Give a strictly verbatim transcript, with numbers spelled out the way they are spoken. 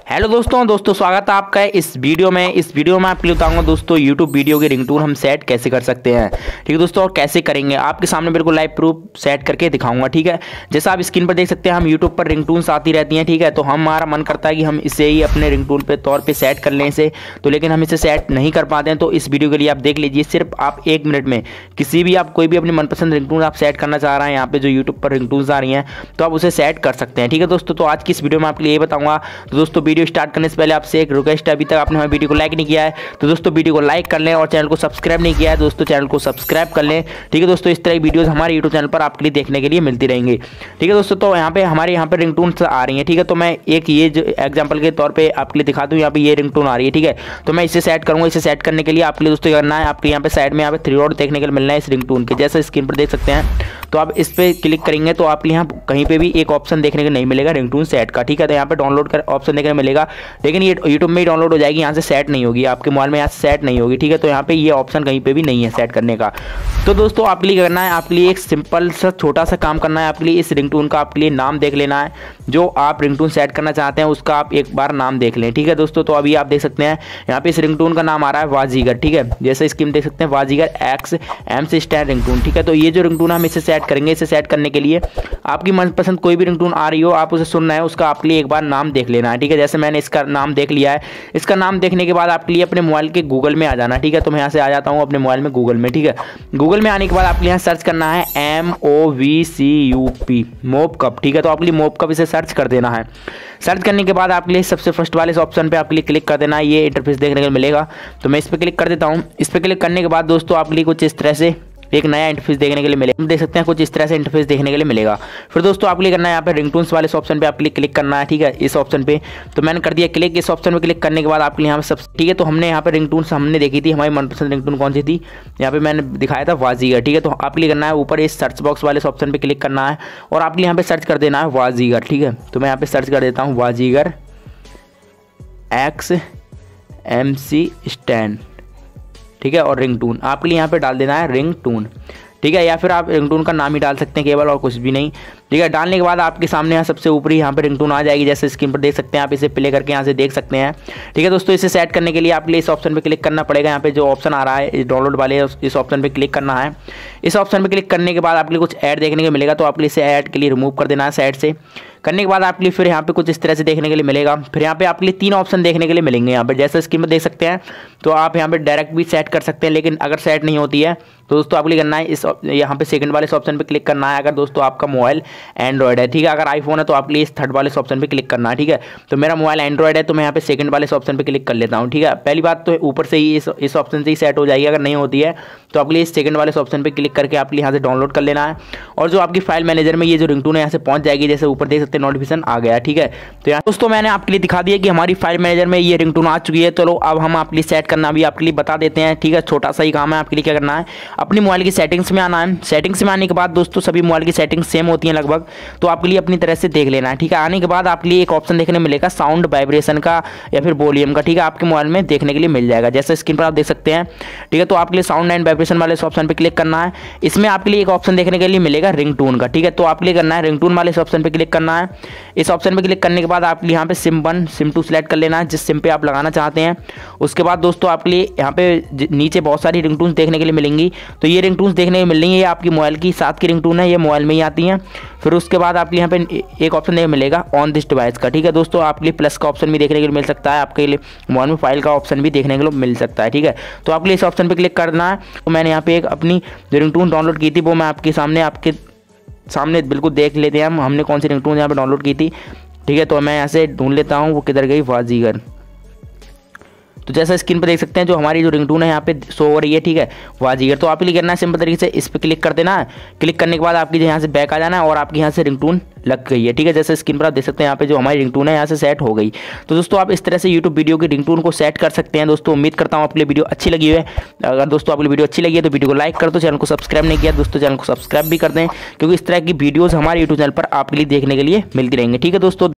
Hello दोस्तों दोस्तों स्वागत है आपका इस वीडियो में। इस वीडियो में आपके लिए बताऊंगा दोस्तों यूट्यूब वीडियो की रिंगटोन हम सेट कैसे कर सकते हैं। ठीक है दोस्तों, और कैसे करेंगे आपके सामने बिल्कुल लाइव प्रूफ सेट करके दिखाऊंगा। ठीक है, जैसा आप स्क्रीन पर देख सकते हैं हम यूट्यूब पर रिंगटोन्स आती रहती हैं। ठीक है, तो हमारा मन करता है कि हम इसे ही अपने रिंगटोन पे तौर पर सेट कर लें इसे, तो लेकिन हम इसे सेट नहीं कर पाते हैं। तो इस वीडियो के लिए आप देख लीजिए, सिर्फ आप एक मिनट में किसी भी आप कोई भी अपनी मनपसंद रिंगटोन आप सेट करना चाह रहे हैं, यहाँ पे जो यूट्यूब पर रिंगटोन्स आ रही हैं तो आप उसे सेट कर सकते हैं। ठीक है दोस्तों, तो आज की इस वीडियो में आपके लिए ये बताऊंगा। तो दोस्तों वीडियो स्टार्ट करने से पहले आपसे एक रिक्वेस्ट है, अभी तक आपने हमारी वीडियो को लाइक नहीं किया है तो दोस्तों वीडियो को लाइक कर लें, और चैनल को सब्सक्राइब नहीं किया है दोस्तों चैनल को सब्सक्राइब कर लें। ठीक है दोस्तों, इस तरह की वीडियोस हमारे यूट्यूब चैनल पर आपके लिए देखने के लिए मिलती रहेंगी। ठीक है दोस्तों, तो यहाँ पे हमारे यहाँ पे रिंगटोन आ रही है। ठीक है, तो मैं एक ये जो एग्जाम्पल के तौर पर आपके लिए दिखा दूँ, यहाँ पे ये रिंगटोन आ रही है। ठीक है, तो मैं इसे सेट करूँगा। इसे सेट करने के लिए आपके लिए दोस्तों करना है, आपके यहाँ पे साइड में यहाँ पे थ्री डॉट देखने के लिए मिलना है इस रिंगटोन के, जैसे स्क्रीन पर देख सकते हैं। तो आप इस पर क्लिक करेंगे तो आपके यहाँ कहीं पे भी एक ऑप्शन देखने को नहीं मिलेगा रिंगटोन सेट का। ठीक है, तो यहाँ पे डाउनलोड कर ऑप्शन देखने को मिलेगा, लेकिन ये यूट्यूब में ही डाउनलोड हो जाएगी, यहाँ से सेट नहीं होगी, आपके मोबाइल में यहाँ से सेट नहीं होगी। ठीक है, तो यहाँ पे ये ऑप्शन कहीं पे भी नहीं है सेट करने का। तो दोस्तों आपके लिए करना है, आपके लिए एक सिंपल सा छोटा सा काम करना है। आपके लिए इस रिंगटोन का आपके लिए नाम देख लेना है, जो आप रिंगटोन सेट करना चाहते हैं उसका आप एक बार नाम देख लें। ठीक है दोस्तों, तो अभी आप देख सकते हैं यहाँ पे इस रिंगटोन का नाम आ रहा है बाजीगर। ठीक है, जैसे स्क्रीन देख सकते हैं बाजीगर एक्स एम से स्टैंड रिंगटोन। ठीक है, तो ये जो रिंगटोन हम इसे सेट करेंगे, इसे सेट करने के लिए आपकी मनपसंद कोई भी रिंगटोन आ रही हो, आप उसे सुनना है, उसका आपके लिए एक बार नाम देख लेना है। ठीक है, जैसे मैंने इसका नाम देख लिया है, इसका नाम देखने के बाद आपके लिए अपने मोबाइल के गूगल में आ जाना। ठीक है, तो मैं यहाँ से आ जाता हूँ अपने मोबाइल में गूगल में। ठीक है, गूगल में आने के बाद आपके यहाँ सर्च करना है M O V C U P मोप कप। ठीक है, तो आपके लिए मोप कप इसे सर्च कर देना है। सर्च करने के बाद आपके लिए सबसे फर्स्ट वाले इस ऑप्शन पे आपके लिए क्लिक कर देना है, ये इंटरफेस देखने को मिलेगा। तो मैं इस पर क्लिक कर देता हूँ। इस पर क्लिक करने के बाद दोस्तों आपके लिए कुछ इस तरह से एक नया इंटरफेस देखने के लिए मिलेगा। हम देख सकते हैं कुछ इस तरह से इंटरफेस देखने के लिए मिलेगा। फिर दोस्तों आपके लिए करना है यहाँ पे रिंगटोन्स वाले इस ऑप्शन पे आपके लिए क्लिक करना है। ठीक है, इस ऑप्शन पे तो मैंने कर दिया क्लिक। इस ऑप्शन पे क्लिक करने के बाद आपके लिए यहाँ पे सब ठीक है, तो हमने यहाँ पे रिंगटोन्स हमने देखी थी, हमारी मनपसंद रिंगटोन कौन सी थी, यहाँ पे मैंने दिखाया था बाजीगर। ठीक है, तो आपके लिए करना है ऊपर इस सर्च बॉक्स वाले इस ऑप्शन पे क्लिक करना है, और आपके लिए यहाँ पे सर्च कर देना है बाजीगर। ठीक है, तो मैं यहाँ पे सर्च कर देता हूँ Baazigar X M C stand. ठीक है, और रिंगटोन आपके लिए यहाँ पे डाल देना है रिंगटोन। ठीक है, या फिर आप रिंगटोन का नाम ही डाल सकते हैं केवल, और कुछ भी नहीं। ठीक है, डालने के बाद आपके सामने यहाँ सबसे ऊपरी यहाँ पे रिंगटोन आ जाएगी, जैसे स्क्रीन पर देख सकते हैं। आप इसे प्ले करके यहाँ से देख सकते हैं। ठीक है दोस्तों, इसे सेट करने के लिए आपके लिए इस ऑप्शन पे क्लिक करना पड़ेगा। यहाँ पे जो ऑप्शन आ रहा है डाउनलोड वाले, इस ऑप्शन पे क्लिक करना है। इस ऑप्शन पे क्लिक करने के बाद आपके लिए कुछ ऐड देखने को मिलेगा, तो आपके लिए इसे ऐड के लिए रिमूव कर देना है साइड से। करने के बाद आपके लिए फिर यहाँ पे कुछ इस तरह से देखने के लिए मिलेगा। फिर यहाँ पे आपके लिए तीन ऑप्शन देखने के लिए मिलेंगे यहाँ पे, जैसे स्क्रीन में देख सकते हैं। तो आप यहाँ पे डायरेक्ट भी सेट कर सकते हैं, लेकिन अगर सेट नहीं होती है तो दोस्तों आपके लिए करना है इस यहाँ पे सेकंड वाले इस ऑप्शन पे क्लिक करना है, अगर दोस्तों आपका मोबाइल एंड्रॉइड है। ठीक है, अगर आईफोन है तो आपके लिए इस थर्ड वाले इस ऑप्शन पे क्लिक करना है। ठीक है, तो मेरा मोबाइल एंड्रॉइड है तो मैं यहाँ पे सेकंड वाले इस ऑप्शन पे क्लिक कर लेता हूँ। ठीक है, पहली बात तो ऊपर से ही इस इस ऑप्शन से ही सेट हो जाएगी, अगर नहीं होती है तो आपके लिए इस सेकंड वाले इस ऑप्शन पे क्लिक करके आपके लिए यहाँ से डाउनलोड कर लेना है, और जो आपकी फाइल मैनेजर में ये जो रिंगटोन है यहाँ से पहुँच जाएगी, जैसे ऊपर देख सकते हैं नोटिफिकेशन आ गया। ठीक है, तो यहाँ दोस्तों मैंने आपके लिए दिखा दिया कि हमारी फाइल मैनेजर में ये रिंगटोन आ चुकी है। चलो अब हम आपके लिए सेट करना भी आपके लिए बता देते हैं। ठीक है, छोटा सा ही काम है। आपके लिए क्या करना है, अपनी मोबाइल की सेटिंग्स में आना है। सेटिंग्स में आने के बाद दोस्तों सभी मोबाइल की सेटिंग्स सेम होती हैं लगभग, तो आपके लिए अपनी तरह से देख लेना है। ठीक है, आने के बाद आपके लिए एक ऑप्शन देखने मिलेगा साउंड वाइब्रेशन का या फिर वॉल्यूम का। ठीक है, आपके मोबाइल में देखने के लिए मिल जाएगा, जैसे स्क्रीन पर आप देख सकते हैं। ठीक है, तो आपके लिए साउंड एंड वाइब्रेशन वाले इस ऑप्शन पर क्लिक करना है। इसमें आपके लिए एक ऑप्शन देखने के लिए मिलेगा रिंगटोन का। ठीक है, तो आपके लिए करना है रिंगटोन वाले इस ऑप्शन पर क्लिक करना है। इस ऑप्शन पर क्लिक करने के बाद आपके लिए यहाँ पे SIM one SIM two select कर लेना है, जिस सिम पे आप लगाना चाहते हैं। उसके बाद दोस्तों आपके लिए यहाँ पे नीचे बहुत सारी रिंगटोन्स देखने के लिए मिलेंगी, तो ये रिंगटोन्स देखने को मिल रही है, ये आपकी मोबाइल की साथ की रिंगटोन है, ये मोबाइल में ही आती हैं। फिर उसके बाद आपके यहाँ पे एक ऑप्शन देखने मिलेगा ऑन दिस डिवाइस का। ठीक है दोस्तों, आपके लिए प्लस का ऑप्शन भी देखने के लिए मिल सकता है, आपके लिए मोबाइल में फाइल का ऑप्शन भी देखने के लिए मिल सकता है। ठीक है, तो आपके लिए इस ऑप्शन पर क्लिक करना है। तो मैंने यहाँ पे एक अपनी जो रिंगटोन डाउनलोड की थी वो मैं आपके सामने आपके सामने बिल्कुल देख लेते हैं हम हमने कौन सी रिंगटोन यहाँ पे डाउनलोड की थी। ठीक है, तो मैं यहाँ से ढूंढ लेता हूँ वो किधर गई, बाजीगर। तो जैसा स्क्रीन पर देख सकते हैं जो हमारी जो रिंगटोन है यहाँ पे शो हो रही है। ठीक है, बाजीगर। तो आपके लिए करना है सिंपल तरीके से इस पर क्लिक कर देना है। क्लिक करने के बाद आपकी यहाँ से बैक आ जाना है, और आपकी यहाँ से रिंगटोन लग गई है। ठीक है, जैसे स्क्रीन पर आप देख सकते हैं यहाँ पे जो हमारी रिंगटोन है यहाँ से सेट हो गई। तो दोस्तों आप इस तरह से यूट्यूब वीडियो की रिंगटोन को सेट कर सकते हैं। दोस्तों उम्मीद करता हूँ आपके लिए वीडियो अच्छी लगी है। अगर दोस्तों आपकी वीडियो अच्छी लगी है तो वीडियो को लाइक कर दो, चैनल को सब्सक्राइब नहीं किया दोस्तों चैनल को सब्सक्राइब भी कर दें, क्योंकि इस तरह की वीडियोज़ हमारे यूट्यूब चैनल पर आपके लिए देखने के लिए मिलती रहेंगे। ठीक है दोस्तों।